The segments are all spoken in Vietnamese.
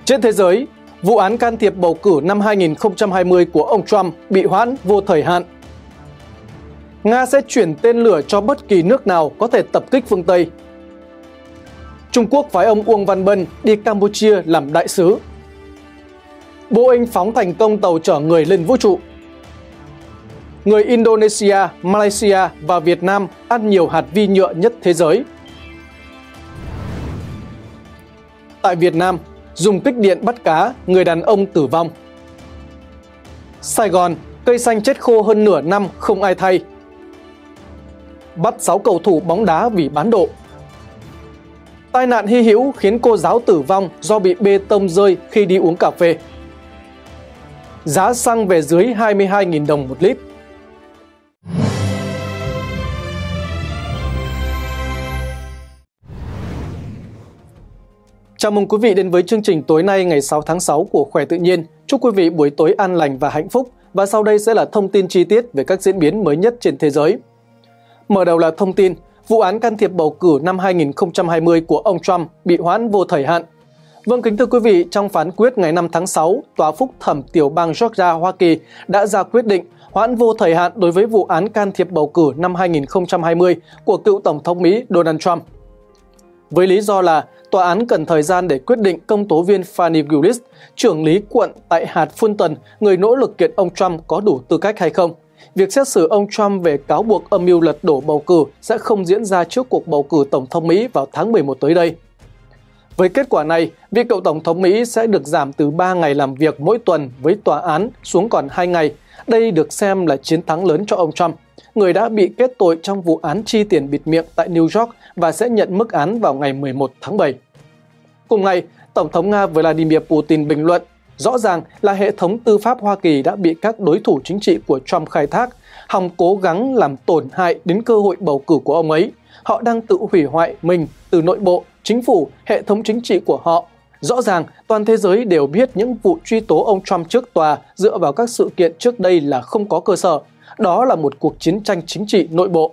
Trên thế giới, vụ án can thiệp bầu cử năm 2020 của ông Trump bị hoãn vô thời hạn. Nga sẽ chuyển tên lửa cho bất kỳ nước nào có thể tập kích phương Tây. Trung Quốc phái ông Uông Văn Bân đi Campuchia làm đại sứ. Boeing phóng thành công tàu chở người lên vũ trụ. Người Indonesia, Malaysia và Việt Nam ăn nhiều hạt vi nhựa nhất thế giới. Tại Việt Nam, dùng kích điện bắt cá, người đàn ông tử vong. Sài Gòn, cây xanh chết khô hơn nửa năm không ai thay. Bắt 6 cầu thủ bóng đá vì bán độ. Tai nạn hy hữu khiến cô giáo tử vong do bị bê tông rơi khi đi uống cà phê. Giá xăng về dưới 22.000 đồng một lít. Chào mừng quý vị đến với chương trình tối nay ngày 6 tháng 6 của Khỏe Tự Nhiên. Chúc quý vị buổi tối an lành và hạnh phúc. Và sau đây sẽ là thông tin chi tiết về các diễn biến mới nhất trên thế giới. Mở đầu là thông tin, vụ án can thiệp bầu cử năm 2020 của ông Trump bị hoãn vô thời hạn. Vâng, kính thưa quý vị, trong phán quyết ngày 5 tháng 6, Tòa phúc thẩm tiểu bang Georgia, Hoa Kỳ đã ra quyết định hoãn vô thời hạn đối với vụ án can thiệp bầu cử năm 2020 của cựu Tổng thống Mỹ Donald Trump. Với lý do là tòa án cần thời gian để quyết định công tố viên Fani Willis, trưởng lý quận tại hạt Fulton, người nỗ lực kiện ông Trump có đủ tư cách hay không. Việc xét xử ông Trump về cáo buộc âm mưu lật đổ bầu cử sẽ không diễn ra trước cuộc bầu cử Tổng thống Mỹ vào tháng 11 tới đây. Với kết quả này, vị cựu Tổng thống Mỹ sẽ được giảm từ 3 ngày làm việc mỗi tuần với tòa án xuống còn 2 ngày. Đây được xem là chiến thắng lớn cho ông Trump, người đã bị kết tội trong vụ án chi tiền bịt miệng tại New York và sẽ nhận mức án vào ngày 11 tháng 7. Cùng ngày, Tổng thống Nga Vladimir Putin bình luận, rõ ràng là hệ thống tư pháp Hoa Kỳ đã bị các đối thủ chính trị của Trump khai thác, hòng cố gắng làm tổn hại đến cơ hội bầu cử của ông ấy. Họ đang tự hủy hoại mình từ nội bộ, chính phủ, hệ thống chính trị của họ. Rõ ràng, toàn thế giới đều biết những vụ truy tố ông Trump trước tòa dựa vào các sự kiện trước đây là không có cơ sở. Đó là một cuộc chiến tranh chính trị nội bộ.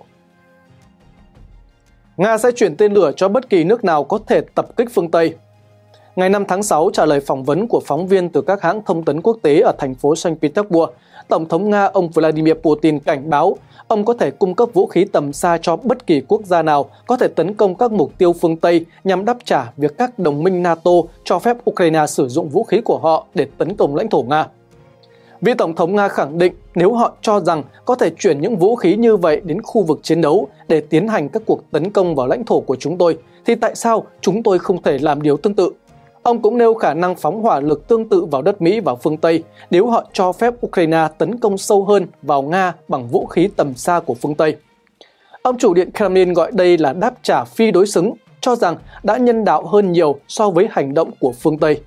Nga sẽ chuyển tên lửa cho bất kỳ nước nào có thể tập kích phương Tây. Ngày 5 tháng 6, trả lời phỏng vấn của phóng viên từ các hãng thông tấn quốc tế ở thành phố Saint Petersburg, Tổng thống Nga ông Vladimir Putin cảnh báo ông có thể cung cấp vũ khí tầm xa cho bất kỳ quốc gia nào có thể tấn công các mục tiêu phương Tây nhằm đáp trả việc các đồng minh NATO cho phép Ukraine sử dụng vũ khí của họ để tấn công lãnh thổ Nga. Vị Tổng thống Nga khẳng định nếu họ cho rằng có thể chuyển những vũ khí như vậy đến khu vực chiến đấu để tiến hành các cuộc tấn công vào lãnh thổ của chúng tôi, thì tại sao chúng tôi không thể làm điều tương tự? Ông cũng nêu khả năng phóng hỏa lực tương tự vào đất Mỹ và phương Tây nếu họ cho phép Ukraine tấn công sâu hơn vào Nga bằng vũ khí tầm xa của phương Tây. Ông chủ điện Kremlin gọi đây là đáp trả phi đối xứng, cho rằng đã nhân đạo hơn nhiều so với hành động của phương Tây.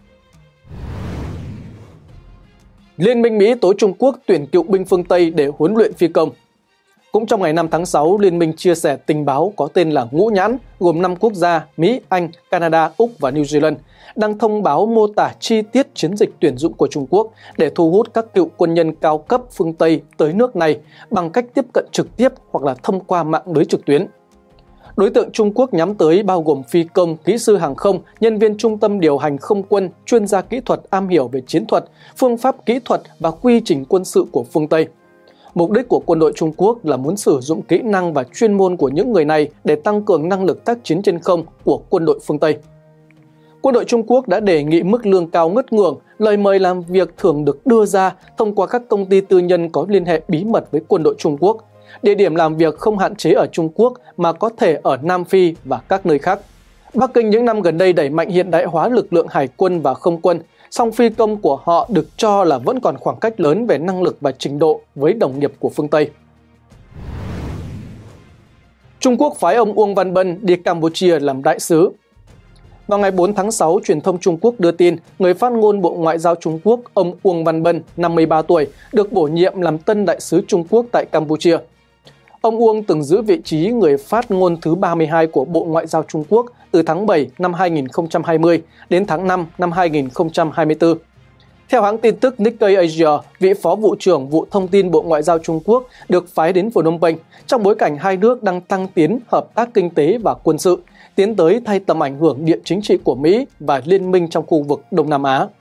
Liên minh Mỹ tố Trung Quốc tuyển cựu binh phương Tây để huấn luyện phi công. Cũng trong ngày 5 tháng 6, Liên minh chia sẻ tình báo có tên là Ngũ Nhãn, gồm 5 quốc gia Mỹ, Anh, Canada, Úc và New Zealand, đăng thông báo mô tả chi tiết chiến dịch tuyển dụng của Trung Quốc để thu hút các cựu quân nhân cao cấp phương Tây tới nước này bằng cách tiếp cận trực tiếp hoặc là thông qua mạng lưới trực tuyến. Đối tượng Trung Quốc nhắm tới bao gồm phi công, kỹ sư hàng không, nhân viên trung tâm điều hành không quân, chuyên gia kỹ thuật am hiểu về chiến thuật, phương pháp kỹ thuật và quy trình quân sự của phương Tây. Mục đích của quân đội Trung Quốc là muốn sử dụng kỹ năng và chuyên môn của những người này để tăng cường năng lực tác chiến trên không của quân đội phương Tây. Quân đội Trung Quốc đã đề nghị mức lương cao ngất ngưởng, lời mời làm việc thường được đưa ra thông qua các công ty tư nhân có liên hệ bí mật với quân đội Trung Quốc. Địa điểm làm việc không hạn chế ở Trung Quốc mà có thể ở Nam Phi và các nơi khác. Bắc Kinh những năm gần đây đẩy mạnh hiện đại hóa lực lượng hải quân và không quân, song phi công của họ được cho là vẫn còn khoảng cách lớn về năng lực và trình độ với đồng nghiệp của phương Tây. Trung Quốc phái ông Uông Văn Bân đi Campuchia làm đại sứ. Vào ngày 4 tháng 6, truyền thông Trung Quốc đưa tin người phát ngôn Bộ Ngoại giao Trung Quốc ông Uông Văn Bân, 53 tuổi, được bổ nhiệm làm tân đại sứ Trung Quốc tại Campuchia. Ông Uông từng giữ vị trí người phát ngôn thứ 32 của Bộ Ngoại giao Trung Quốc từ tháng 7 năm 2020 đến tháng 5 năm 2024. Theo hãng tin tức Nikkei Asia, vị phó vụ trưởng vụ thông tin Bộ Ngoại giao Trung Quốc được phái đến Phnom Penh trong bối cảnh hai nước đang tăng tiến hợp tác kinh tế và quân sự, tiến tới thay tầm ảnh hưởng địa chính trị của Mỹ và liên minh trong khu vực Đông Nam Á.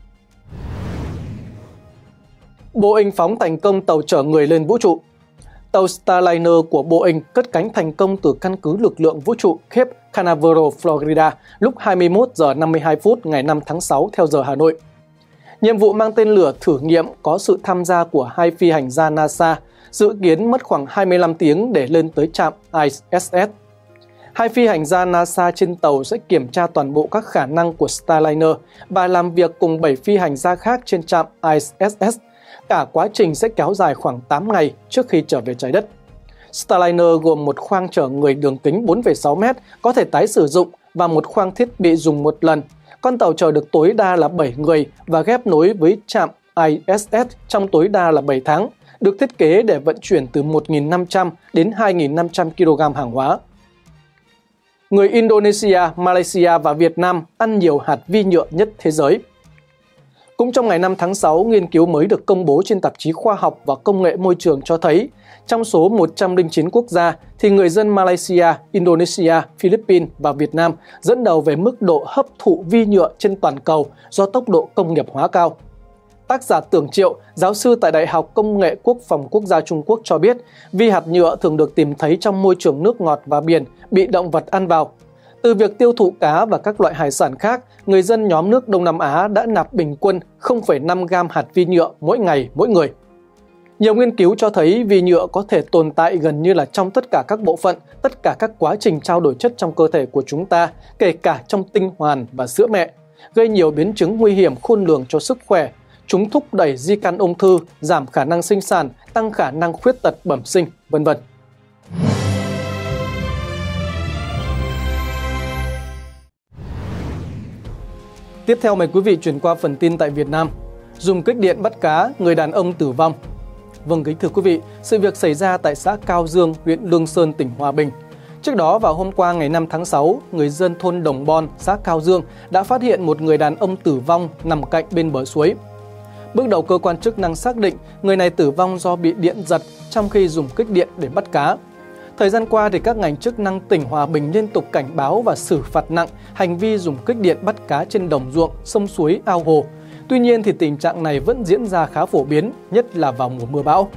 Boeing phóng thành công tàu chở người lên vũ trụ. Tàu Starliner của Boeing cất cánh thành công từ căn cứ lực lượng vũ trụ Cape Canaveral, Florida lúc 21 giờ 52 phút ngày 5 tháng 6 theo giờ Hà Nội. Nhiệm vụ mang tên lửa thử nghiệm có sự tham gia của 2 phi hành gia NASA, dự kiến mất khoảng 25 tiếng để lên tới trạm ISS. 2 phi hành gia NASA trên tàu sẽ kiểm tra toàn bộ các khả năng của Starliner và làm việc cùng 7 phi hành gia khác trên trạm ISS. Cả quá trình sẽ kéo dài khoảng 8 ngày trước khi trở về trái đất. Starliner gồm một khoang chở người đường kính 4,6 m có thể tái sử dụng và một khoang thiết bị dùng một lần. Con tàu chở được tối đa là 7 người và ghép nối với trạm ISS trong tối đa là 7 tháng, được thiết kế để vận chuyển từ 1.500 đến 2.500 kg hàng hóa. Người Indonesia, Malaysia và Việt Nam ăn nhiều hạt vi nhựa nhất thế giới. Cũng trong ngày 5 tháng 6, nghiên cứu mới được công bố trên tạp chí Khoa học và Công nghệ Môi trường cho thấy, trong số 109 quốc gia, thì người dân Malaysia, Indonesia, Philippines và Việt Nam dẫn đầu về mức độ hấp thụ vi nhựa trên toàn cầu do tốc độ công nghiệp hóa cao. Tác giả Tưởng Triệu, giáo sư tại Đại học Công nghệ Quốc phòng Quốc gia Trung Quốc cho biết, vi hạt nhựa thường được tìm thấy trong môi trường nước ngọt và biển, bị động vật ăn vào. Từ việc tiêu thụ cá và các loại hải sản khác, người dân nhóm nước Đông Nam Á đã nạp bình quân 0,5 gam hạt vi nhựa mỗi ngày mỗi người. Nhiều nghiên cứu cho thấy vi nhựa có thể tồn tại gần như là trong tất cả các bộ phận, tất cả các quá trình trao đổi chất trong cơ thể của chúng ta, kể cả trong tinh hoàn và sữa mẹ, gây nhiều biến chứng nguy hiểm khôn lường cho sức khỏe. Chúng thúc đẩy di căn ung thư, giảm khả năng sinh sản, tăng khả năng khuyết tật bẩm sinh, vân vân. Tiếp theo mời quý vị chuyển qua phần tin tại Việt Nam. Dùng kích điện bắt cá, người đàn ông tử vong. Vâng, kính thưa quý vị, sự việc xảy ra tại xã Cao Dương, huyện Lương Sơn, tỉnh Hòa Bình. Trước đó vào hôm qua ngày 5 tháng 6, người dân thôn Đồng Bon, xã Cao Dương đã phát hiện một người đàn ông tử vong nằm cạnh bên bờ suối. Bước đầu cơ quan chức năng xác định người này tử vong do bị điện giật trong khi dùng kích điện để bắt cá. Thời gian qua thì các ngành chức năng tỉnh Hòa Bình liên tục cảnh báo và xử phạt nặng hành vi dùng kích điện bắt cá trên đồng ruộng, sông suối, ao hồ. Tuy nhiên thì tình trạng này vẫn diễn ra khá phổ biến, nhất là vào mùa mưa bão.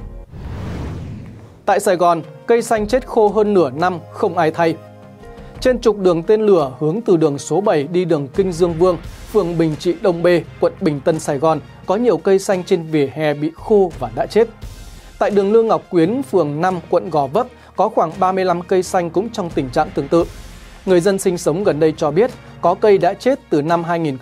Tại Sài Gòn, cây xanh chết khô hơn nửa năm, không ai thay. Trên trục đường tên lửa hướng từ đường số 7 đi đường Kinh Dương Vương, phường Bình Trị Đông B, quận Bình Tân, Sài Gòn, có nhiều cây xanh trên vỉa hè bị khô và đã chết. Tại đường Lương Ngọc Quyến, phường 5, quận Gò Vấp, có khoảng 35 cây xanh cũng trong tình trạng tương tự. Người dân sinh sống gần đây cho biết có cây đã chết từ năm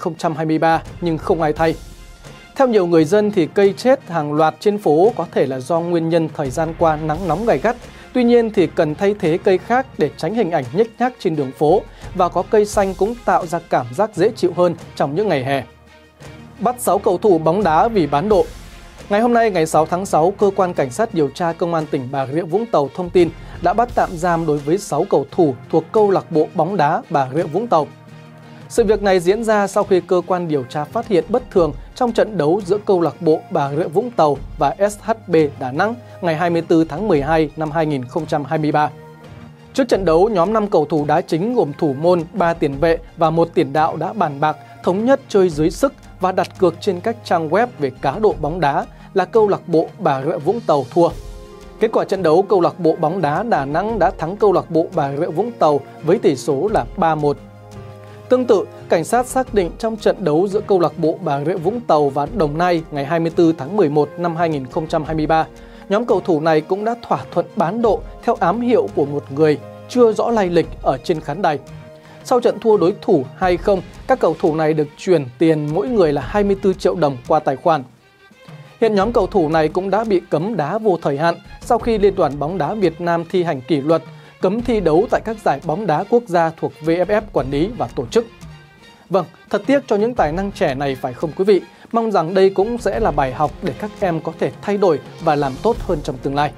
2023 nhưng không ai thay. Theo nhiều người dân thì cây chết hàng loạt trên phố có thể là do nguyên nhân thời gian qua nắng nóng gay gắt. Tuy nhiên thì cần thay thế cây khác để tránh hình ảnh nhếch nhác trên đường phố, và có cây xanh cũng tạo ra cảm giác dễ chịu hơn trong những ngày hè. Bắt 6 cầu thủ bóng đá vì bán độ. Ngày hôm nay, ngày 6 tháng 6, Cơ quan Cảnh sát điều tra Công an tỉnh Bà Rịa Vũng Tàu thông tin đã bắt tạm giam đối với 6 cầu thủ thuộc câu lạc bộ bóng đá Bà Rịa Vũng Tàu. Sự việc này diễn ra sau khi cơ quan điều tra phát hiện bất thường trong trận đấu giữa câu lạc bộ Bà Rịa Vũng Tàu và SHB Đà Nẵng ngày 24 tháng 12 năm 2023. Trước trận đấu, nhóm 5 cầu thủ đá chính gồm thủ môn, 3 tiền vệ và 1 tiền đạo đã bàn bạc thống nhất chơi dưới sức và đặt cược trên các trang web về cá độ bóng đá là câu lạc bộ Bà Rịa Vũng Tàu thua. Kết quả trận đấu, câu lạc bộ bóng đá Đà Nẵng đã thắng câu lạc bộ Bà Rịa Vũng Tàu với tỷ số là 3-1. Tương tự, cảnh sát xác định trong trận đấu giữa câu lạc bộ Bà Rịa Vũng Tàu và Đồng Nai ngày 24 tháng 11 năm 2023, nhóm cầu thủ này cũng đã thỏa thuận bán độ theo ám hiệu của một người chưa rõ lai lịch ở trên khán đài. Sau trận thua đối thủ 2-0, các cầu thủ này được chuyển tiền mỗi người là 24 triệu đồng qua tài khoản. Hiện nhóm cầu thủ này cũng đã bị cấm đá vô thời hạn sau khi Liên đoàn bóng đá Việt Nam thi hành kỷ luật, cấm thi đấu tại các giải bóng đá quốc gia thuộc VFF quản lý và tổ chức. Vâng, thật tiếc cho những tài năng trẻ này phải không quý vị? Mong rằng đây cũng sẽ là bài học để các em có thể thay đổi và làm tốt hơn trong tương lai.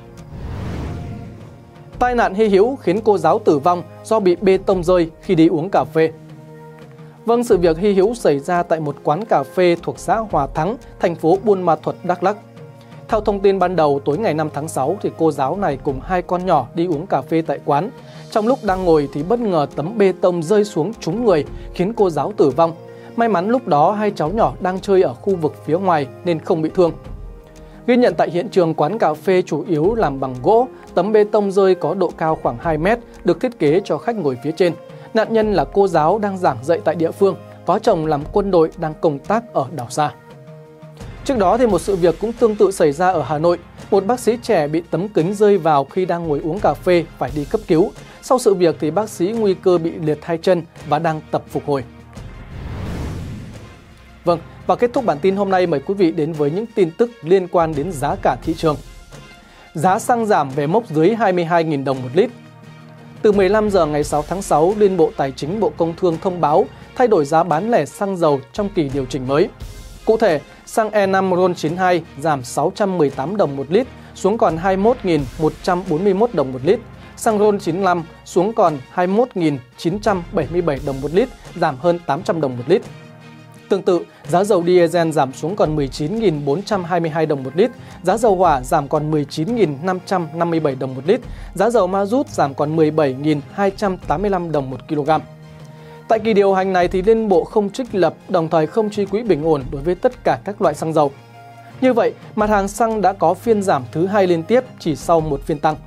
Tai nạn hy hữu khiến cô giáo tử vong do bị bê tông rơi khi đi uống cà phê. Vâng, sự việc hy hữu xảy ra tại một quán cà phê thuộc xã Hòa Thắng, thành phố Buôn Ma Thuột, Đắk Lắk. Theo thông tin ban đầu, tối ngày 5 tháng 6 thì cô giáo này cùng 2 con nhỏ đi uống cà phê tại quán. Trong lúc đang ngồi thì bất ngờ tấm bê tông rơi xuống trúng người, khiến cô giáo tử vong. May mắn lúc đó 2 cháu nhỏ đang chơi ở khu vực phía ngoài nên không bị thương. Ghi nhận tại hiện trường, quán cà phê chủ yếu làm bằng gỗ, tấm bê tông rơi có độ cao khoảng 2 mét, được thiết kế cho khách ngồi phía trên. Nạn nhân là cô giáo đang giảng dạy tại địa phương, có chồng làm quân đội đang công tác ở đảo xa. Trước đó thì một sự việc cũng tương tự xảy ra ở Hà Nội. Một bác sĩ trẻ bị tấm kính rơi vào khi đang ngồi uống cà phê, phải đi cấp cứu. Sau sự việc thì bác sĩ nguy cơ bị liệt 2 chân và đang tập phục hồi. Vâng, và kết thúc bản tin hôm nay, mời quý vị đến với những tin tức liên quan đến giá cả thị trường. Giá xăng giảm về mốc dưới 22.000 đồng một lít. Từ 15 giờ ngày 6 tháng 6, Liên Bộ Tài chính Bộ Công Thương thông báo thay đổi giá bán lẻ xăng dầu trong kỳ điều chỉnh mới. Cụ thể, xăng E5 RON92 giảm 618 đồng một lít xuống còn 21.141 đồng một lít. Xăng RON95 xuống còn 21.977 đồng một lít, giảm hơn 800 đồng một lít. Tương tự, giá dầu diesel giảm xuống còn 19.422 đồng một lít, giá dầu hỏa giảm còn 19.557 đồng một lít, giá dầu ma rút giảm còn 17.285 đồng một kg. Tại kỳ điều hành này thì Liên Bộ không trích lập, đồng thời không chi quỹ bình ổn đối với tất cả các loại xăng dầu. Như vậy, mặt hàng xăng đã có phiên giảm thứ 2 liên tiếp chỉ sau một phiên tăng.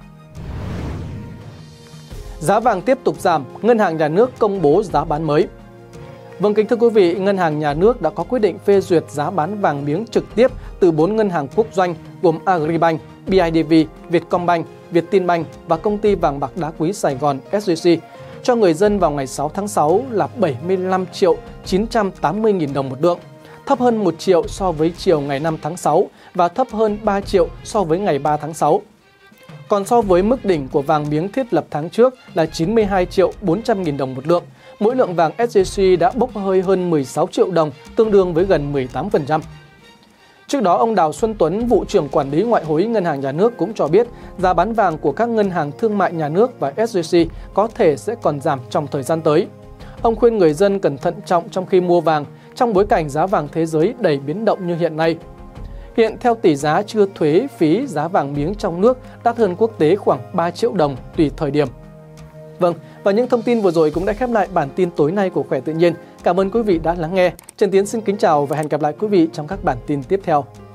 Giá vàng tiếp tục giảm, Ngân hàng Nhà nước công bố giá bán mới. Vâng, kính thưa quý vị, Ngân hàng Nhà nước đã có quyết định phê duyệt giá bán vàng miếng trực tiếp từ 4 ngân hàng quốc doanh gồm Agribank, BIDV, Vietcombank, Vietinbank và Công ty Vàng bạc đá quý Sài Gòn SJC cho người dân vào ngày 6 tháng 6 là 75.980.000 đồng một lượng, thấp hơn 1 triệu so với chiều ngày 5 tháng 6 và thấp hơn 3 triệu so với ngày 3 tháng 6. Còn so với mức đỉnh của vàng miếng thiết lập tháng trước là 92.400.000 đồng một lượng, mỗi lượng vàng SJC đã bốc hơi hơn 16 triệu đồng, tương đương với gần 18%. Trước đó, ông Đào Xuân Tuấn, vụ trưởng quản lý ngoại hối Ngân hàng Nhà nước cũng cho biết giá bán vàng của các ngân hàng thương mại nhà nước và SJC có thể sẽ còn giảm trong thời gian tới. Ông khuyên người dân cẩn thận trọng trong khi mua vàng trong bối cảnh giá vàng thế giới đầy biến động như hiện nay. Hiện theo tỷ giá chưa thuế phí, giá vàng miếng trong nước đắt hơn quốc tế khoảng 3 triệu đồng tùy thời điểm. Vâng, và những thông tin vừa rồi cũng đã khép lại bản tin tối nay của Khỏe Tự Nhiên. Cảm ơn quý vị đã lắng nghe. Trần Tiến xin kính chào và hẹn gặp lại quý vị trong các bản tin tiếp theo.